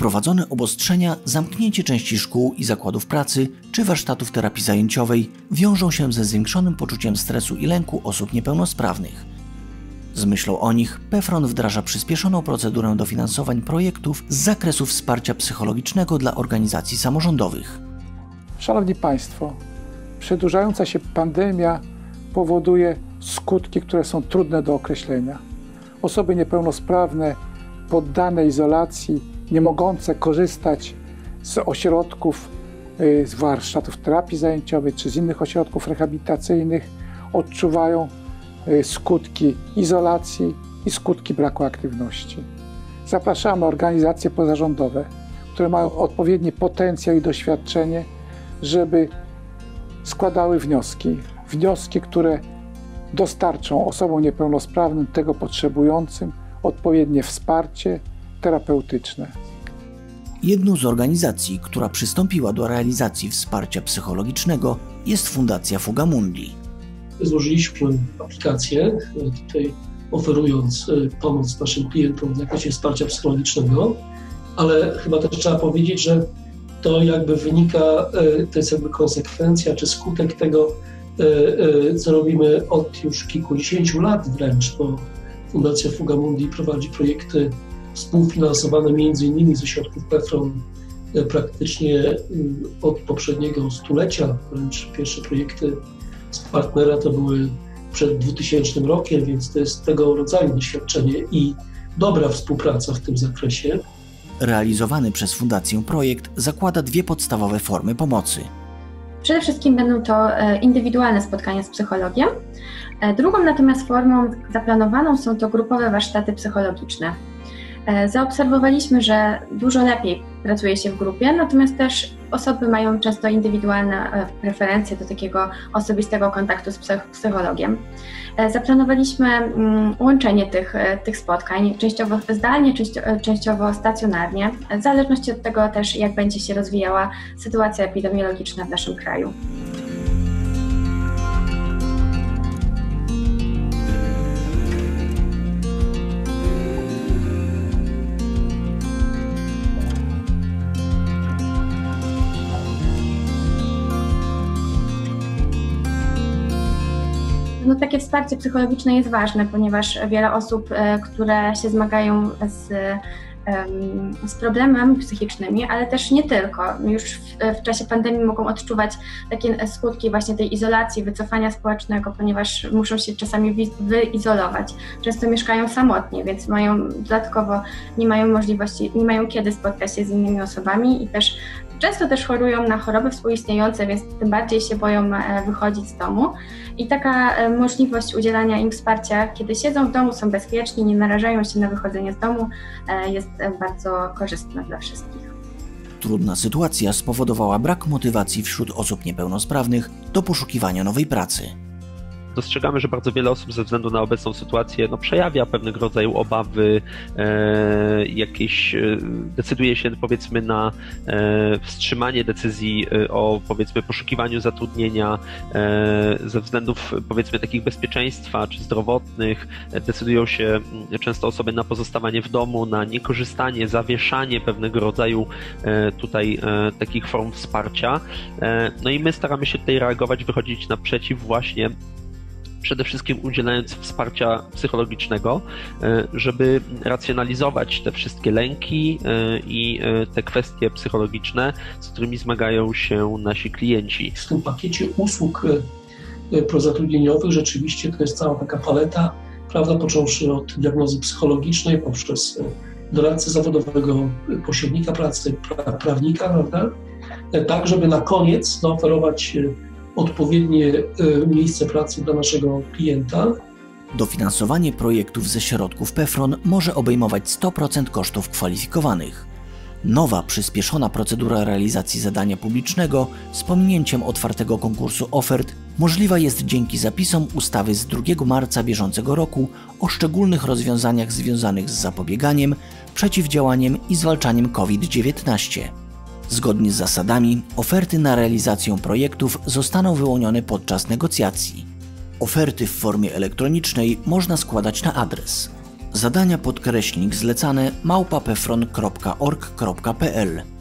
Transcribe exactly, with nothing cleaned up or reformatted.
Wprowadzone obostrzenia, zamknięcie części szkół i zakładów pracy czy warsztatów terapii zajęciowej wiążą się ze zwiększonym poczuciem stresu i lęku osób niepełnosprawnych. Z myślą o nich PEFRON wdraża przyspieszoną procedurę dofinansowań projektów z zakresu wsparcia psychologicznego dla organizacji samorządowych. Szanowni Państwo, przedłużająca się pandemia powoduje skutki, które są trudne do określenia. Osoby niepełnosprawne, poddane izolacji, nie mogące korzystać z ośrodków, z warsztatów terapii zajęciowej czy z innych ośrodków rehabilitacyjnych, odczuwają skutki izolacji i skutki braku aktywności. Zapraszamy organizacje pozarządowe, które mają odpowiedni potencjał i doświadczenie, żeby składały wnioski. Wnioski, które dostarczą osobom niepełnosprawnym, tego potrzebującym, odpowiednie wsparcie terapeutyczne. Jedną z organizacji, która przystąpiła do realizacji wsparcia psychologicznego, jest Fundacja Fugamundi. Złożyliśmy aplikację, tutaj oferując pomoc naszym klientom w zakresie wsparcia psychologicznego, ale chyba też trzeba powiedzieć, że to jakby wynika, to jest jakby konsekwencja czy skutek tego, co robimy od już kilkudziesięciu lat wręcz, bo Fundacja Fugamundi prowadzi projekty współfinansowane między innymi ze środków PEFRON praktycznie od poprzedniego stulecia, wręcz pierwsze projekty z partnera to były przed dwutysięcznym rokiem, więc to jest tego rodzaju doświadczenie i dobra współpraca w tym zakresie. Realizowany przez Fundację projekt zakłada dwie podstawowe formy pomocy. Przede wszystkim będą to indywidualne spotkania z psychologiem. Drugą natomiast formą zaplanowaną są to grupowe warsztaty psychologiczne. Zaobserwowaliśmy, że dużo lepiej pracuje się w grupie, natomiast też osoby mają często indywidualne preferencje do takiego osobistego kontaktu z psychologiem. Zaplanowaliśmy łączenie tych, tych spotkań, częściowo zdalnie, częściowo stacjonarnie, w zależności od tego też, jak będzie się rozwijała sytuacja epidemiologiczna w naszym kraju. No, takie wsparcie psychologiczne jest ważne, ponieważ wiele osób, które się zmagają z, z problemami psychicznymi, ale też nie tylko, już w, w czasie pandemii mogą odczuwać takie skutki właśnie tej izolacji, wycofania społecznego, ponieważ muszą się czasami wyizolować. Często mieszkają samotnie, więc mają dodatkowo nie mają możliwości, nie mają kiedy spotkać się z innymi osobami i też często też chorują na choroby współistniejące, więc tym bardziej się boją wychodzić z domu. I taka możliwość udzielania im wsparcia, kiedy siedzą w domu, są bezpieczni, nie narażają się na wychodzenie z domu, jest bardzo korzystna dla wszystkich. Trudna sytuacja spowodowała brak motywacji wśród osób niepełnosprawnych do poszukiwania nowej pracy. Dostrzegamy, że bardzo wiele osób ze względu na obecną sytuację no, przejawia pewnego rodzaju obawy, e, jakieś e, decyduje się powiedzmy na e, wstrzymanie decyzji e, o powiedzmy poszukiwaniu zatrudnienia e, ze względów powiedzmy takich bezpieczeństwa czy zdrowotnych, e, decydują się często osoby na pozostawanie w domu, na niekorzystanie, zawieszanie pewnego rodzaju e, tutaj e, takich form wsparcia. E, no i my staramy się tutaj reagować, wychodzić naprzeciw właśnie przede wszystkim udzielając wsparcia psychologicznego, żeby racjonalizować te wszystkie lęki i te kwestie psychologiczne, z którymi zmagają się nasi klienci. W tym pakiecie usług prozatrudnieniowych rzeczywiście to jest cała taka paleta, prawda, począwszy od diagnozy psychologicznej, poprzez doradcę zawodowego, pośrednika pracy, pra, prawnika, prawda, tak żeby na koniec zaoferować odpowiednie miejsce pracy dla naszego klienta. Dofinansowanie projektów ze środków PEFRON może obejmować sto procent kosztów kwalifikowanych. Nowa, przyspieszona procedura realizacji zadania publicznego z pominięciem otwartego konkursu ofert możliwa jest dzięki zapisom ustawy z drugiego marca bieżącego roku o szczególnych rozwiązaniach związanych z zapobieganiem, przeciwdziałaniem i zwalczaniem COVID dziewiętnaście. Zgodnie z zasadami, oferty na realizację projektów zostaną wyłonione podczas negocjacji. Oferty w formie elektronicznej można składać na adres Zadania podkreśnik zlecane małpa pefron kropka org kropka pl